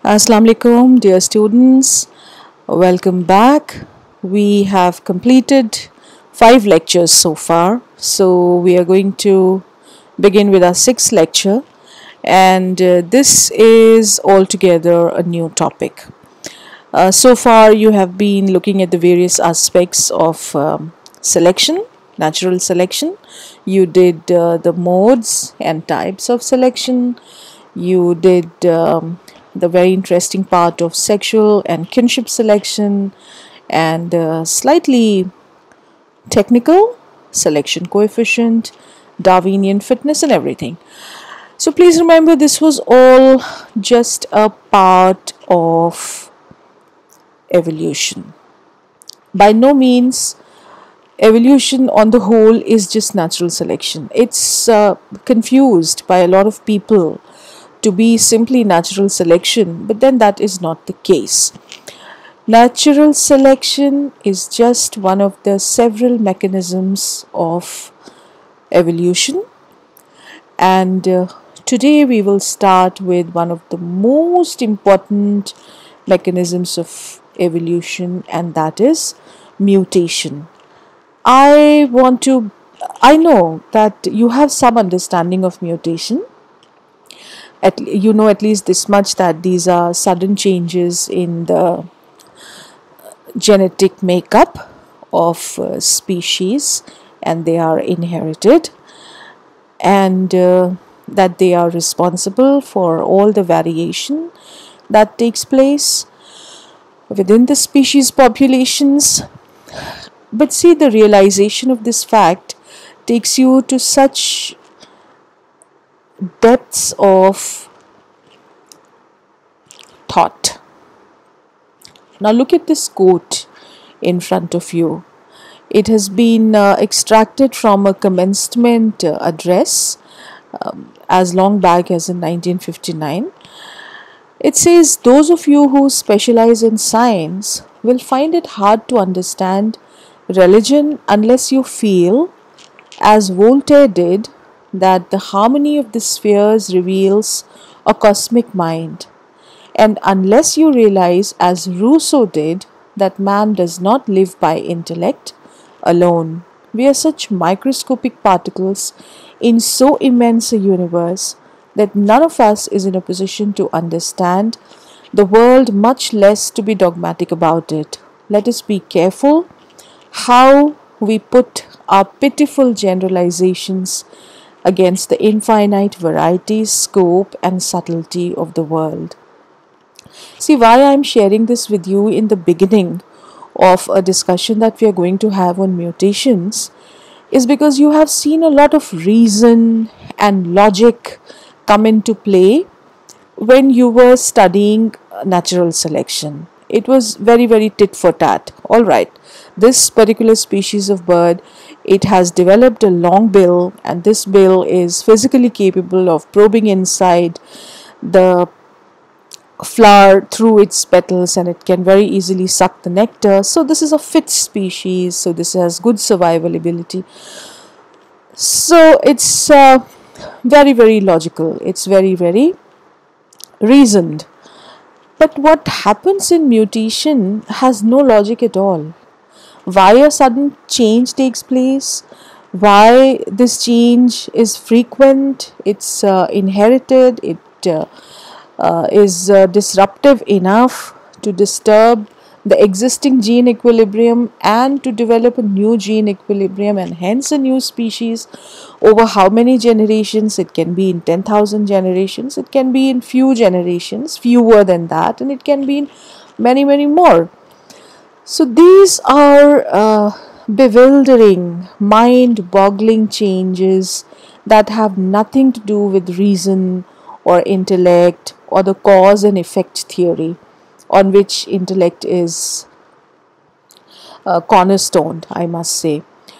Assalamu alaikum, dear students. Welcome back. We have completed 5 lectures so far. So, we are going to begin with our sixth lecture, and this is altogether a new topic. So far, you have been looking at the various aspects of selection, natural selection. You did the modes and types of selection. You did the very interesting part of sexual and kinship selection, and slightly technical selection coefficient, Darwinian fitness, and everything. So please remember, this was all just a part of evolution. By no means evolution on the whole is just natural selection. It's confused by a lot of people to be simply natural selection, but then that is not the case. Natural selection is just one of the several mechanisms of evolution, and today we will start with one of the most important mechanisms of evolution, and that is mutation. I know that you have some understanding of mutation. You know at least this much, that these are sudden changes in the genetic makeup of species, and they are inherited, and that they are responsible for all the variation that takes place within the species populations. But see, the realization of this fact takes you to such depths of thought. Now look at this quote in front of you. It has been extracted from a commencement address as long back as in 1959. It says, "Those of you who specialize in science will find it hard to understand religion unless you feel, as Voltaire did, that the harmony of the spheres reveals a cosmic mind, and unless you realize, as Rousseau did, that man does not live by intellect alone. We are such microscopic particles in so immense a universe that none of us is in a position to understand the world, much less to be dogmatic about it. Let us be careful how we put our pitiful generalizations against the infinite variety, scope, and subtlety of the world." See, why I'm sharing this with you in the beginning of a discussion that we are going to have on mutations is because you have seen a lot of reason and logic come into play when you were studying natural selection. It was very, very tit for tat. All right, this particular species of bird, it has developed a long bill, and this bill is physically capable of probing inside the flower through its petals, and it can very easily suck the nectar. So this is a fit species, so this has good survival ability. So it's very, very logical. It's very, very reasoned. But what happens in mutation has no logic at all. Why a sudden change takes place, why this change is frequent, it's inherited, it is disruptive enough to disturb the existing gene equilibrium and to develop a new gene equilibrium and hence a new species over how many generations? It can be in 10,000 generations, it can be in few generations, fewer than that, and it can be in many, many more. So these are bewildering, mind-boggling changes that have nothing to do with reason or intellect or the cause and effect theory on which intellect is cornerstoned, I must say.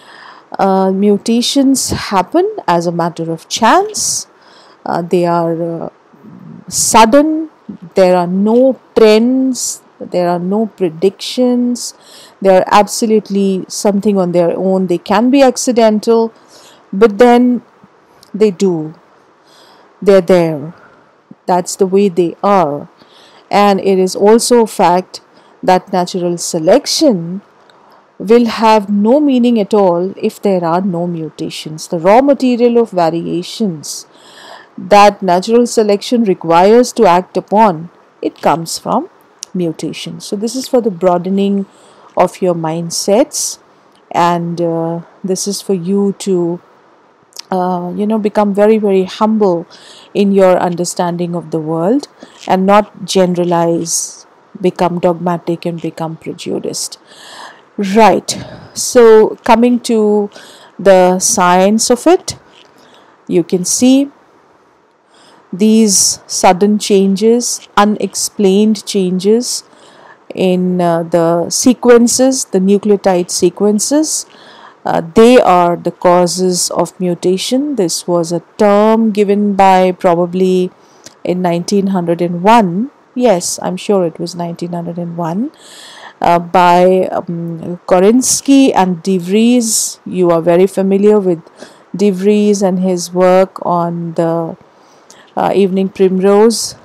Mutations happen as a matter of chance. They are sudden. There are no trends. There are no predictions. They are absolutely something on their own. They can be accidental, but then they do. They're there. That's the way they are. And it is also a fact that natural selection will have no meaning at all if there are no mutations. The raw material of variations that natural selection requires to act upon, it comes from mutation. So this is for the broadening of your mindsets, and this is for you to become very, very humble in your understanding of the world and not generalize, become dogmatic, and become prejudiced. Right. So coming to the science of it, you can see these sudden changes, unexplained changes in the sequences, the nucleotide sequences. They are the causes of mutation. This was a term given by probably in 1901. Yes, I'm sure it was 1901. By Korinsky and De Vries. You are very familiar with De Vries and his work on the evening primrose.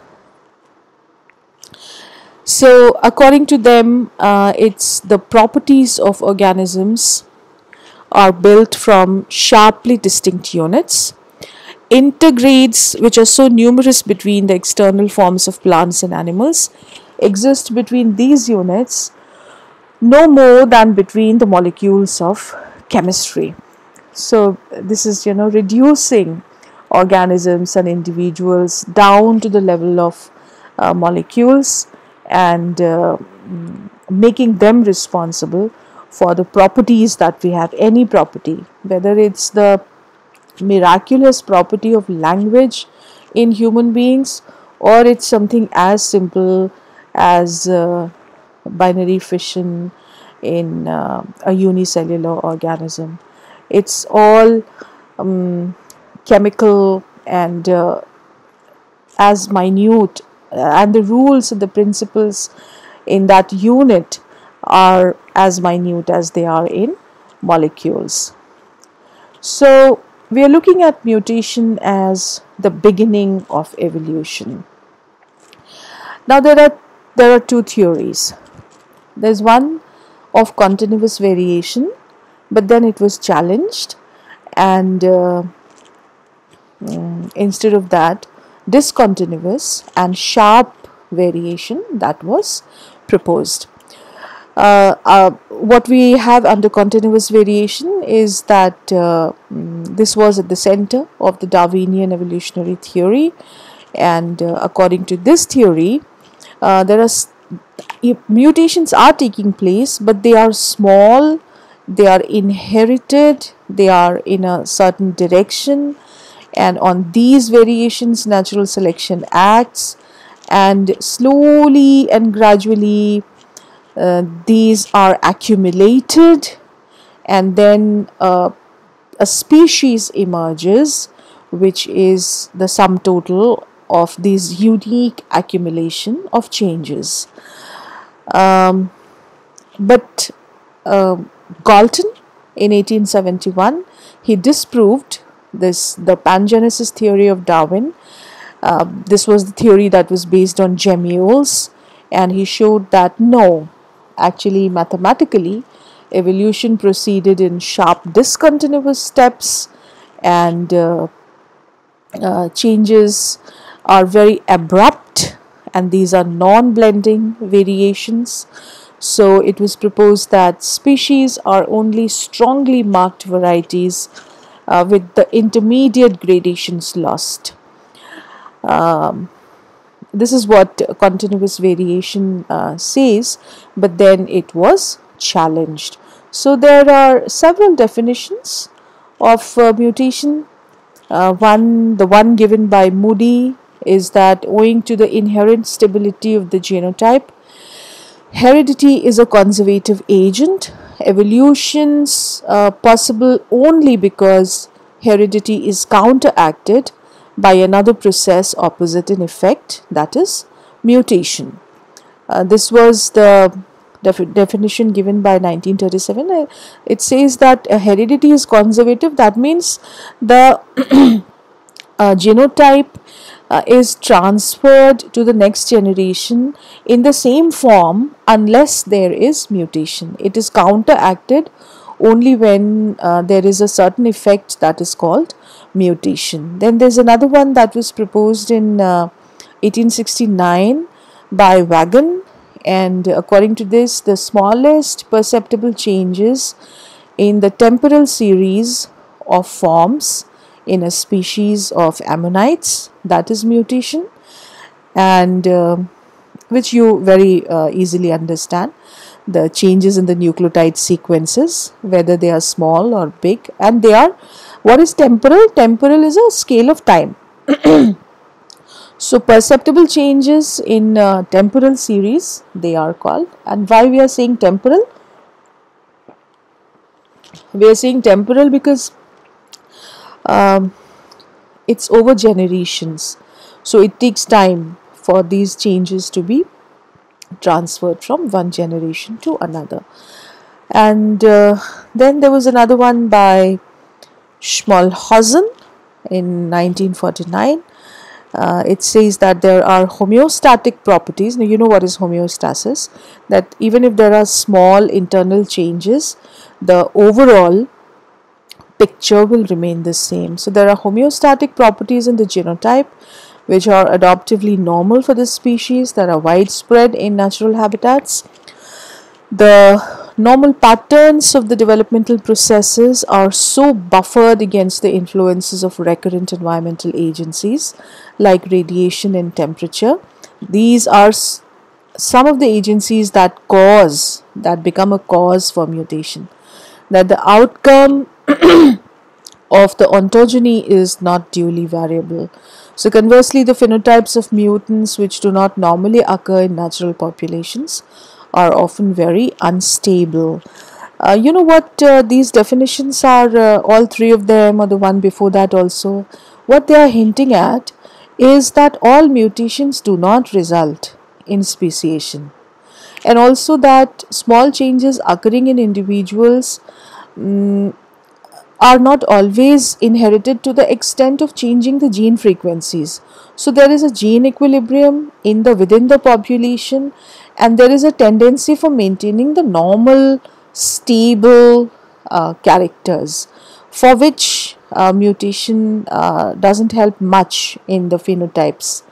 So according to them, it's the properties of organisms are built from sharply distinct units. Intergrades, which are so numerous between the external forms of plants and animals, exist between these units no more than between the molecules of chemistry. So this is, reducing organisms and individuals down to the level of molecules, and making them responsible for the properties that we have. Any property, whether it's the miraculous property of language in human beings, or it's something as simple as binary fission in a unicellular organism. It's all chemical and as minute, and the rules and the principles in that unit are as minute as they are in molecules. So we are looking at mutation as the beginning of evolution. Now there are two theories. There's one of continuous variation, but then it was challenged, and instead of that, discontinuous and sharp variation, that was proposed. What we have under continuous variation is that this was at the center of the Darwinian evolutionary theory, and according to this theory, mutations are taking place, but they are small, they are inherited, they are in a certain direction, and on these variations natural selection acts, and slowly and gradually these are accumulated, and then a species emerges, which is the sum total of these unique accumulation of changes. But Galton in 1871, he disproved the pangenesis theory of Darwin. This was the theory that was based on gemmules, and he showed that no, actually mathematically evolution proceeded in sharp discontinuous steps, and changes are very abrupt, and these are non-blending variations. So it was proposed that species are only strongly marked varieties with the intermediate gradations lost. This is what continuous variation says, but then it was challenged. So there are several definitions of mutation. The one given by Moody is that owing to the inherent stability of the genotype, heredity is a conservative agent. Evolution's possible only because heredity is counteracted by another process opposite in effect, that is mutation. This was the definition given by 1937. It says that heredity is conservative. That means the genotype is transferred to the next generation in the same form unless there is mutation. It is counteracted only when there is a certain effect that is called mutation. Then there's another one that was proposed in 1869 by Wagon, and according to this, the smallest perceptible changes in the temporal series of forms in a species of ammonites, that is mutation, and which you very easily understand, the changes in the nucleotide sequences, whether they are small or big, and they are, what is temporal? Temporal is a scale of time. So perceptible changes in temporal series, they are called. And why we are saying temporal? We are saying temporal because it's over generations. So it takes time for these changes to be transferred from one generation to another. And then there was another one by Schmalhausen in 1949. It says that there are homeostatic properties. Now, you know what is homeostasis, that even if there are small internal changes, the overall picture will remain the same. So there are homeostatic properties in the genotype which are adaptively normal for this species, that are widespread in natural habitats. The normal patterns of the developmental processes are so buffered against the influences of recurrent environmental agencies like radiation and temperature. These are some of the agencies that become a cause for mutation, that the outcome of the ontogeny is not duly variable. So conversely, the phenotypes of mutants which do not normally occur in natural populations are often very unstable. You know what these definitions are, all three of them or the one before that also, what they are hinting at is that all mutations do not result in speciation, and also that small changes occurring in individuals are not always inherited to the extent of changing the gene frequencies. So there is a gene equilibrium within the population, and there is a tendency for maintaining the normal stable characters, for which mutation doesn't help much in the phenotypes.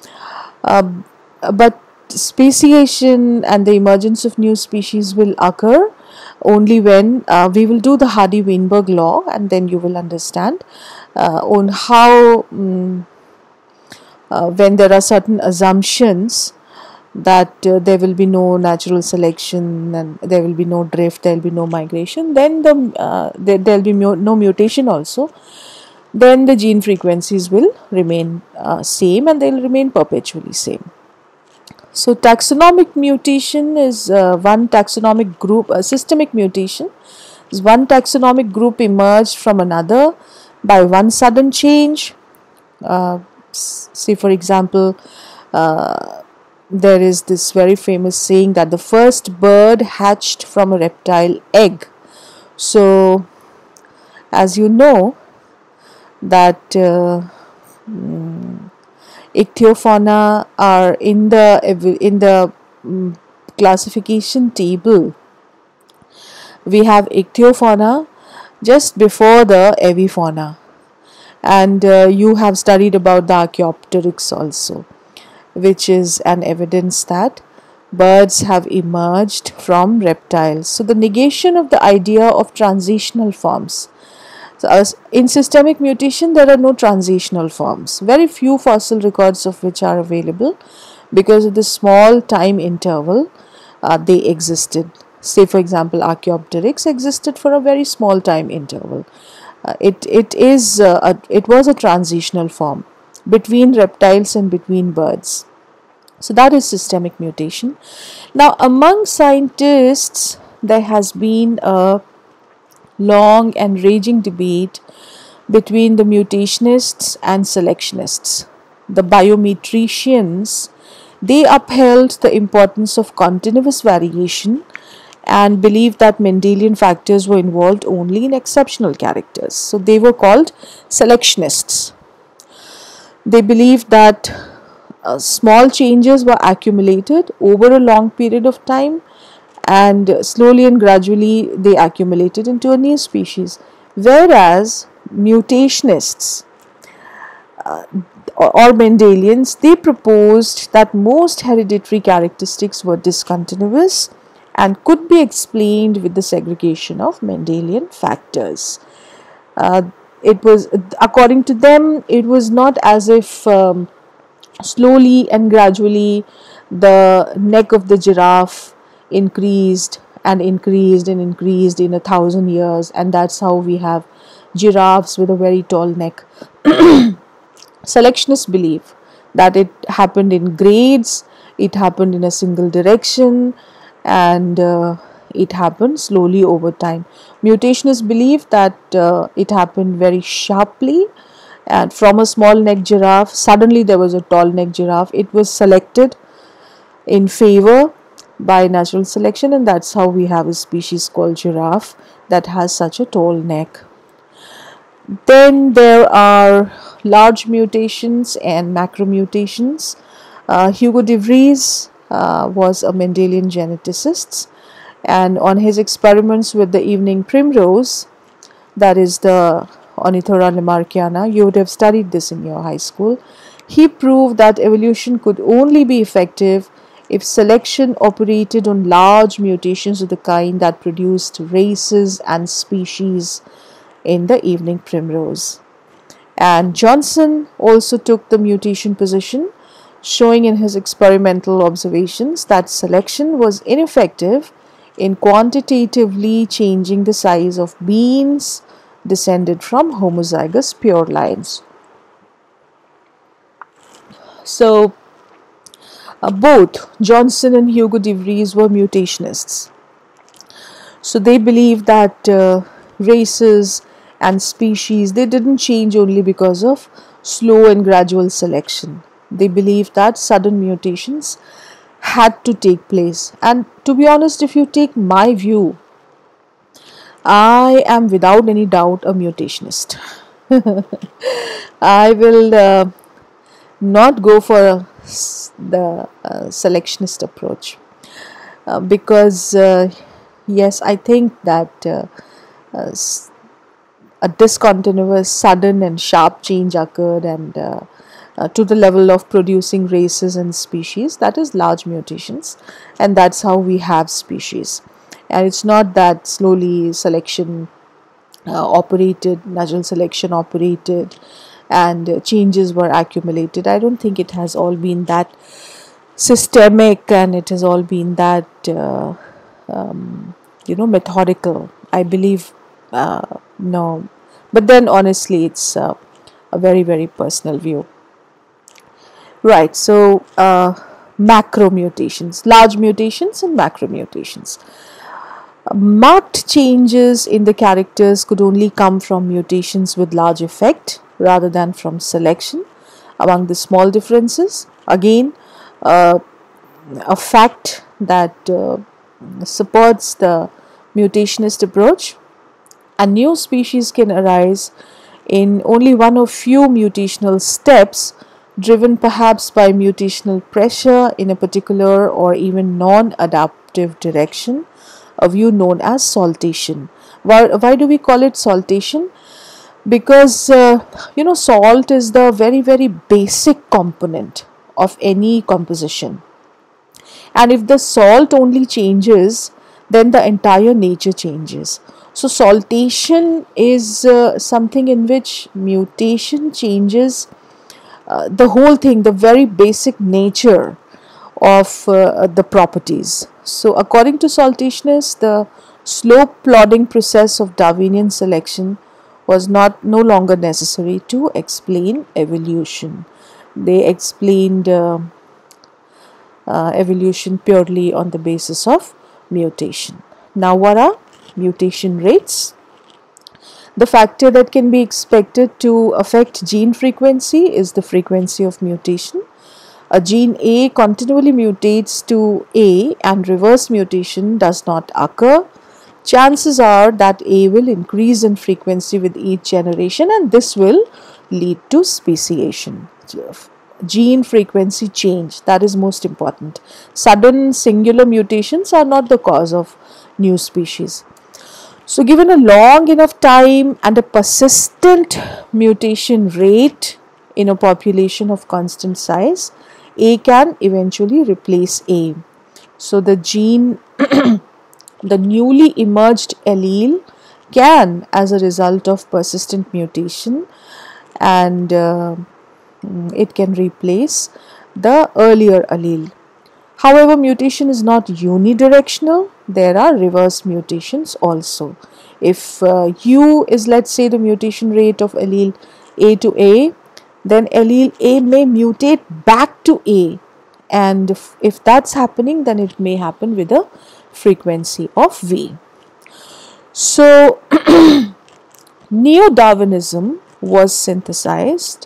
But speciation and the emergence of new species will occur only when we will do the Hardy-Weinberg law, and then you will understand on how when there are certain assumptions that there will be no natural selection and there will be no drift, there will be no migration, then there will be no mutation also, then the gene frequencies will remain same, and they will remain perpetually same. So taxonomic mutation is one taxonomic group, systemic mutation is one taxonomic group emerged from another by one sudden change. Say for example, there is this very famous saying that the first bird hatched from a reptile egg. So as you know that ichthyofauna are in the classification table. We have ichthyofauna just before the avifauna, and you have studied about the Archaeopteryx also, which is an evidence that birds have emerged from reptiles. So the negation of the idea of transitional forms. So in systemic mutation, there are no transitional forms. Very few fossil records of which are available because of the small time interval they existed. Say for example, Archaeopteryx existed for a very small time interval. It was a transitional form between reptiles and between birds. So that is systemic mutation. Now among scientists, there has been a long and raging debate between the mutationists and selectionists. The biometricians, they upheld the importance of continuous variation and believed that Mendelian factors were involved only in exceptional characters. So they were called selectionists. They believe that small changes were accumulated over a long period of time, and slowly and gradually they accumulated into a new species. Whereas mutationists or Mendelians, they proposed that most hereditary characteristics were discontinuous and could be explained with the segregation of Mendelian factors. Uh, it was, according to them, it was not as if slowly and gradually the neck of the giraffe increased and increased and increased in 1,000 years, and that's how we have giraffes with a very tall neck. Selectionists believe that it happened in grades, it happened in a single direction, and it happened slowly over time. Mutationists believe that it happened very sharply, and from a small neck giraffe, suddenly there was a tall neck giraffe. It was selected in favor by natural selection, and that's how we have a species called giraffe that has such a tall neck. Then there are large mutations and macromutations. Hugo de Vries was a Mendelian geneticist, and on his experiments with the evening primrose, that is the Ornithora lamarckiana, you would have studied this in your high school, he proved that evolution could only be effective if selection operated on large mutations of the kind that produced races and species in the evening primrose. And Johnson also took the mutation position, showing in his experimental observations that selection was ineffective in quantitatively changing the size of beans descended from homozygous pure lines. So, both Johnson and Hugo de Vries were mutationists. So they believe that races and species, they didn't change only because of slow and gradual selection. They believe that sudden mutations had to take place. And to be honest, if you take my view, I am without any doubt a mutationist. I will not go for the selectionist approach because yes, I think that a discontinuous, sudden and sharp change occurred, and to the level of producing races and species, that is large mutations, and that's how we have species. And it's not that slowly selection operated, natural selection operated, and changes were accumulated. I don't think it has all been that systemic, and it has all been that methodical. I believe no, but then honestly, it's a very, very personal view. Right, so macro mutations, large mutations and macro mutations. Marked changes in the characters could only come from mutations with large effect rather than from selection. Among the small differences, again, a fact that supports the mutationist approach: a new species can arise in only one of few mutational steps, driven perhaps by mutational pressure in a particular or even non-adaptive direction, a view known as saltation. Why do we call it saltation? Because salt is the very, very basic component of any composition, and if the salt only changes, then the entire nature changes. So saltation is something in which mutation changes the whole thing, the very basic nature of the properties. So according to saltationists, the slow plodding process of Darwinian selection was no longer necessary to explain evolution. They explained evolution purely on the basis of mutation. Now, what are mutation rates? The factor that can be expected to affect gene frequency is the frequency of mutation. A gene A continually mutates to A and reverse mutation does not occur. Chances are that A will increase in frequency with each generation, and this will lead to speciation. gene frequency change. That is most important. Sudden singular mutations are not the cause of new species. So given a long enough time and a persistent mutation rate in a population of constant size, A can eventually replace A. So the gene, the newly emerged allele can, as a result of persistent mutation, and it can replace the earlier allele. However, mutation is not unidirectional. There are reverse mutations also. If U is, let's say, the mutation rate of allele A to A, then allele A may mutate back to A. And if that's happening, then it may happen with a frequency of V. So, Neo-Darwinism was synthesized,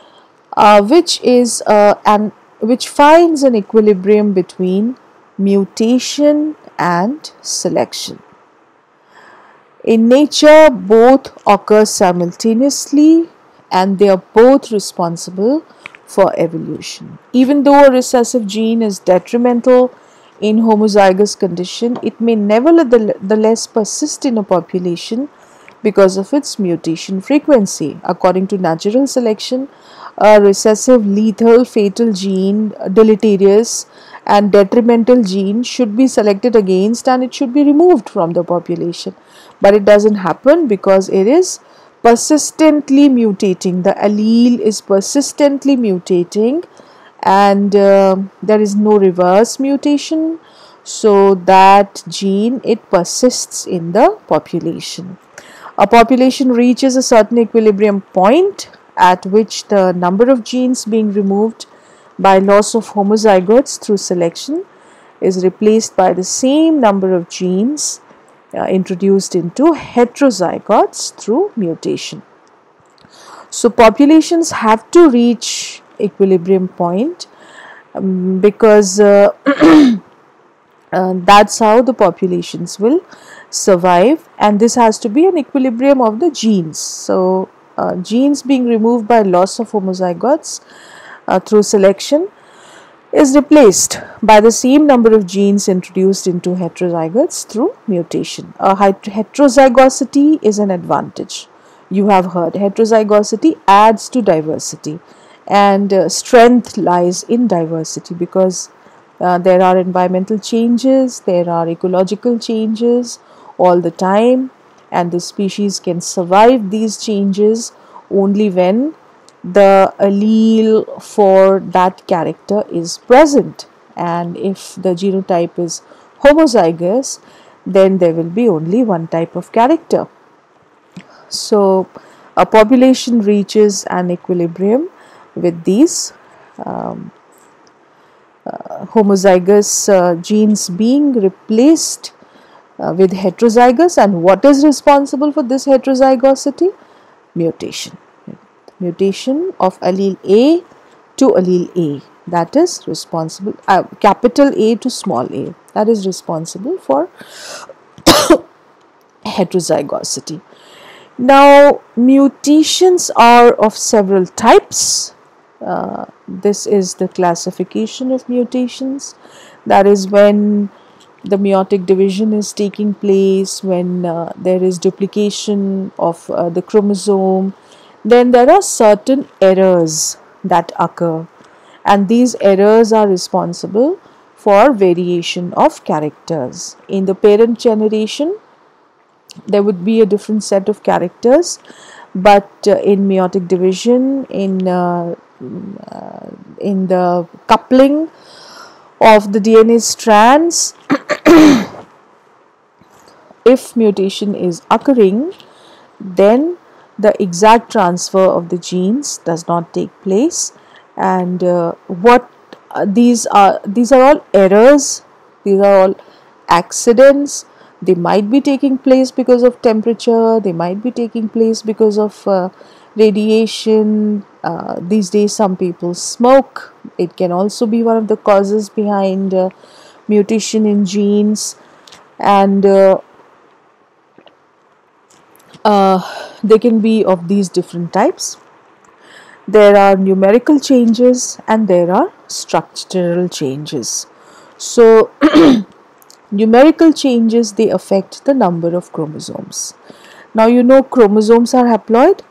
which finds an equilibrium between mutation and selection. In nature, both occur simultaneously and they are both responsible for evolution. Even though a recessive gene is detrimental in homozygous condition, it may nevertheless persist in a population because of its mutation frequency. According to natural selection, a recessive, lethal, fatal gene, deleterious and detrimental gene should be selected against and it should be removed from the population. But it doesn't happen because it is persistently mutating. The allele is persistently mutating and there is no reverse mutation. So that gene, it persists in the population. A population reaches a certain equilibrium point at which the number of genes being removed by loss of homozygotes through selection is replaced by the same number of genes introduced into heterozygotes through mutation. So populations have to reach equilibrium point because that's how the populations will survive, and this has to be an equilibrium of the genes. So genes being removed by loss of homozygotes through selection is replaced by the same number of genes introduced into heterozygotes through mutation. Heterozygosity is an advantage. You have heard heterozygosity adds to diversity, and strength lies in diversity because there are environmental changes, there are ecological changes all the time, and the species can survive these changes only when the allele for that character is present. And if the genotype is homozygous, then there will be only one type of character. So a population reaches an equilibrium with these homozygous genes being replaced with heterozygous. And what is responsible for this heterozygosity? Mutation. Mutation of allele A to allele A, that is responsible, capital A to small a, that is responsible for heterozygosity. Now, mutations are of several types. This is the classification of mutations. That is when the meiotic division is taking place, when there is duplication of the chromosome. Then there are certain errors that occur, and these errors are responsible for variation of characters. In the parent generation, there would be a different set of characters, but in meiotic division, in the coupling of the DNA strands, if mutation is occurring, then the exact transfer of the genes does not take place, and these are all errors, these are all accidents. They might be taking place because of temperature, they might be taking place because of radiation. These days some people smoke. It can also be one of the causes behind mutation in genes, and they can be of these different types. There are numerical changes and there are structural changes. So numerical changes, they affect the number of chromosomes. Now you know chromosomes are haploid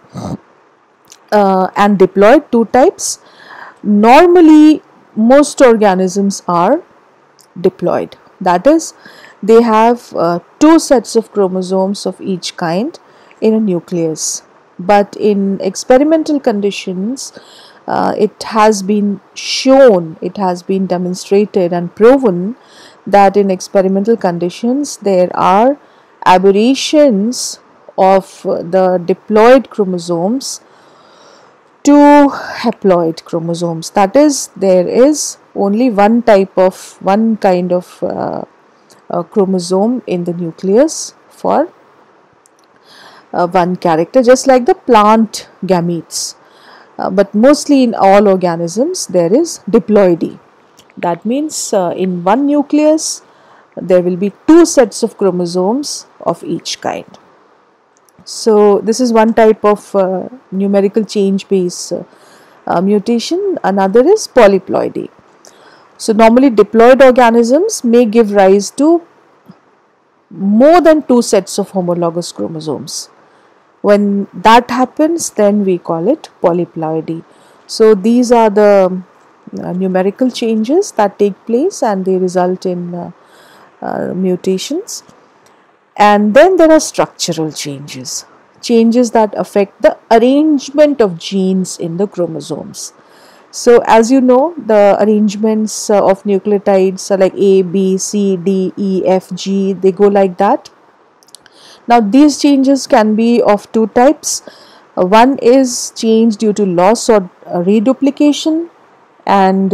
and diploid, two types. Normally most organisms are diploid, that is, they have two sets of chromosomes of each kind in a nucleus. But in experimental conditions, it has been shown, it has been demonstrated and proven that in experimental conditions there are aberrations of the diploid chromosomes to haploid chromosomes. That is, there is only one kind of chromosome in the nucleus for one character, just like the plant gametes. But mostly in all organisms there is diploidy. That means in one nucleus there will be two sets of chromosomes of each kind. So this is one type of numerical change based mutation. Another is polyploidy. So normally diploid organisms may give rise to more than two sets of homologous chromosomes. When that happens, then we call it polyploidy. So these are the numerical changes that take place and they result in mutations. And then there are structural changes, changes that affect the arrangement of genes in the chromosomes. So as you know, the arrangements of nucleotides are like A, B, C, D, E, F, G, they go like that. Now these changes can be of two types. One is change due to loss or reduplication, and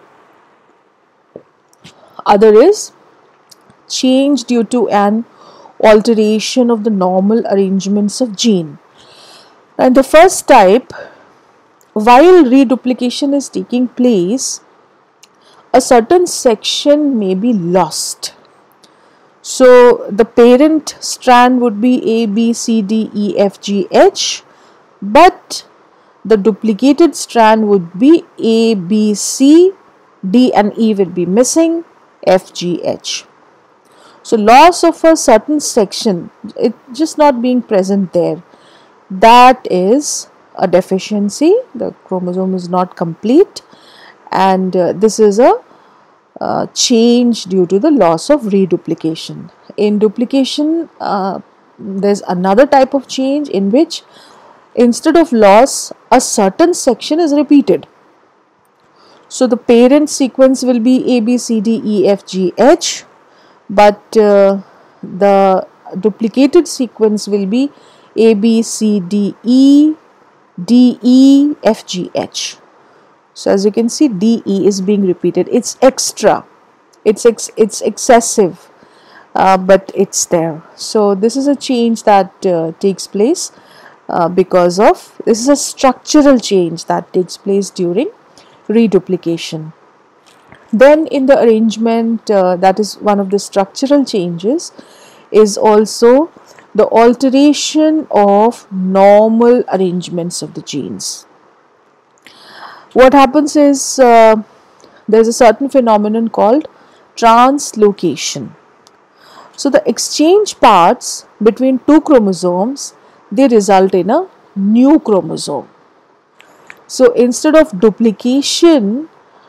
other is change due to an alteration of the normal arrangements of gene. And the first type, while reduplication is taking place, a certain section may be lost. So the parent strand would be A, B, C, D, E, F, G, H, but the duplicated strand would be A, B, C, D and E will be missing, F, G, H. So loss of a certain section, it just not being present there, that is a deficiency. The chromosome is not complete, and this is a change due to the loss of reduplication. In duplication, there's another type of change in which instead of loss, a certain section is repeated. So the parent sequence will be A, B, C, D, E, F, G, H, but the duplicated sequence will be A, B, C, D, E, D, E, F, G, H. So as you can see, D, E is being repeated. It's extra, it's excessive, but it's there. So this is a change that takes place because of, this is a structural change that takes place during reduplication. Then in the arrangement, that is one of the structural changes, is also the alteration of normal arrangements of the genes. What happens is there's a certain phenomenon called translocation. So the exchange parts between two chromosomes, they result in a new chromosome. So instead of duplication,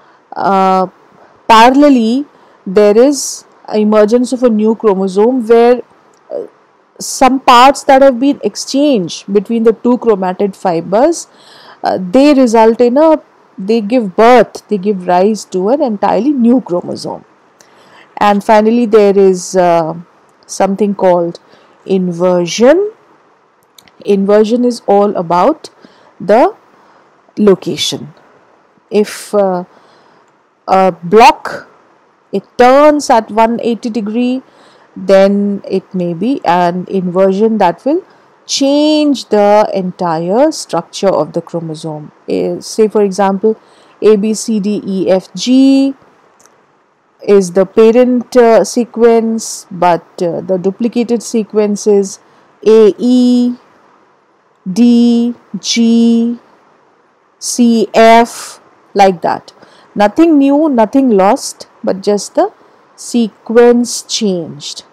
parallelly there is emergence of a new chromosome where some parts that have been exchanged between the two chromatid fibers, they result in they give rise to an entirely new chromosome. And finally there is something called inversion. Inversion is all about the location. If a block, it turns at 180 degree, then it may be an inversion that will change the entire structure of the chromosome. Say for example, A, B, C, D, E, F, G is the parent sequence, but the duplicated sequence is A, E, D, G, CF, like that. Nothing new, nothing lost, but just the sequence changed.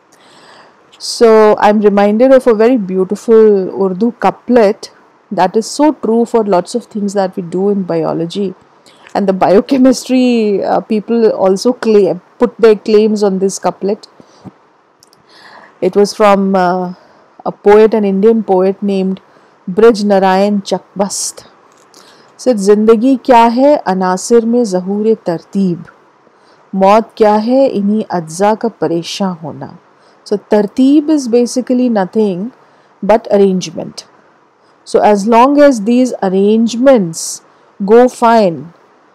So I'm reminded of a very beautiful Urdu couplet that is so true for lots of things that we do in biology. And the biochemistry people also put their claims on this couplet. It was from a poet, an Indian poet named Brij Narayan Chakbast. Said, जिंदगी क्या है अनासिर में ज़हूर तरतीब, मौत क्या है इन्हीं अज्जा का परेशान होना. So tartib is basically nothing but arrangement. So as long as these arrangements go fine,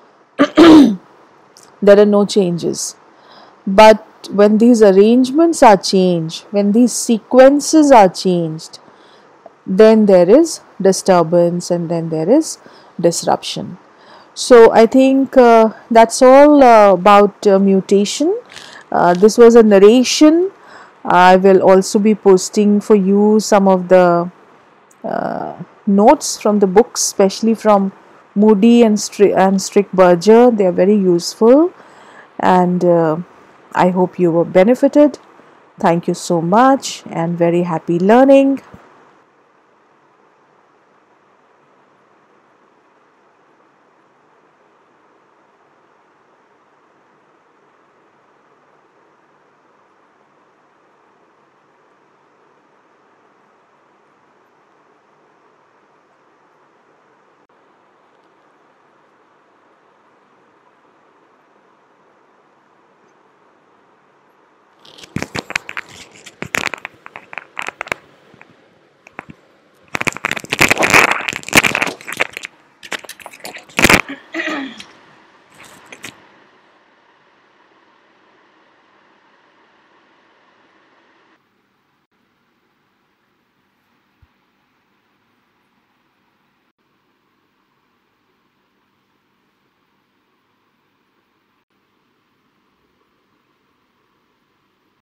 there are no changes. But when these arrangements are changed, when these sequences are changed, then there is disturbance and then there is disruption. So I think that's all about mutation. This was a narration. I will also be posting for you some of the notes from the books, especially from Moody and Strickberger. They are very useful, and I hope you were benefited. Thank you so much, and very happy learning.